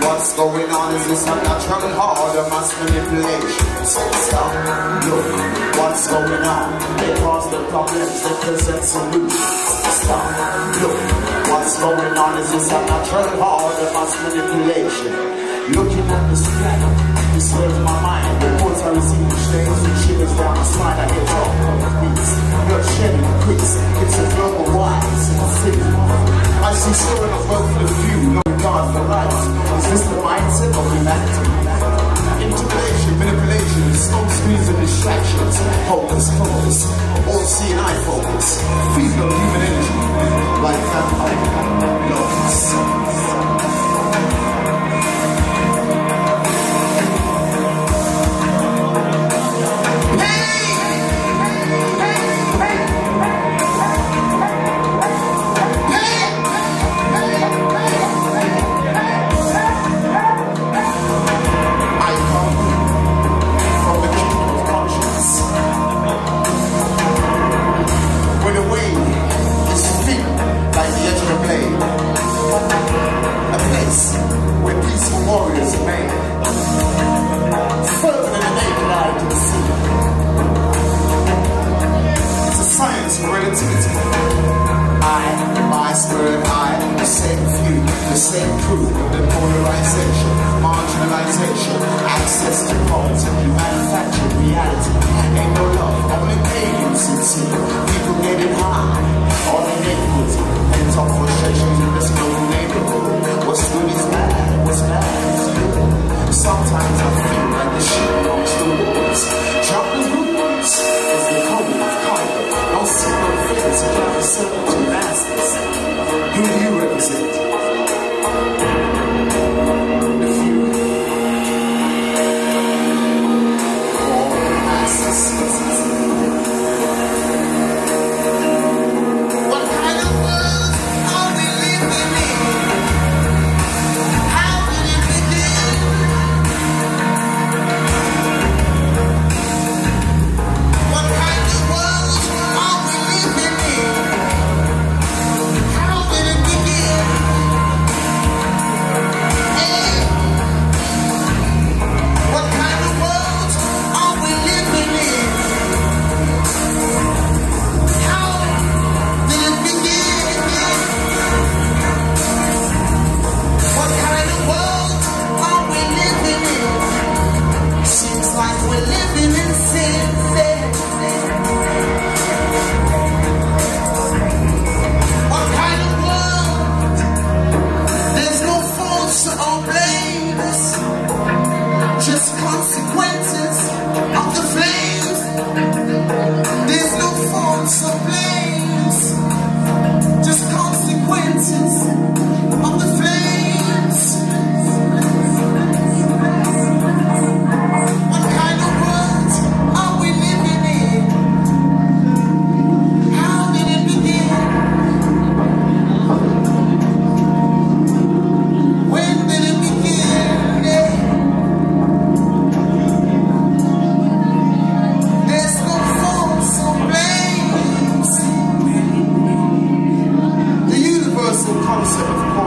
What's going on? Is this unnatural order, mass manipulation? Stop, look, what's going on? They cause the problems, they present solutions. Stop, look, what's going on? Is this unnatural order, mass manipulation? Looking at this planet, disturbs my mind. Reports I receive each day, and shivers down my spine. I hear talk of the beast, bloodshed increase. It's a global rise in the city. I see storing of both the few, no regard for life. Is this the mindset of humanity? Intimidation, manipulation, smoke screens and distractions. Focus, focus, all seeing eye focus. Feed of human energy, like vampire loves. The same proof of the polarization, marginalization, access to funds, manufactured reality. Ain't no love, only pain and sincere. People getting high, all the neighborhoods, and talk frustrations in this global neighborhood. What's good is bad, what's bad is good. Sometimes I feel like the shit amongst the woods. Drop the roots, is the code of comfort. Don't see no fears, apply the circle to masters. Who do you represent?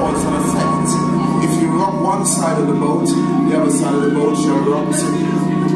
Side of the boat, the other side of the boat shall rock to you.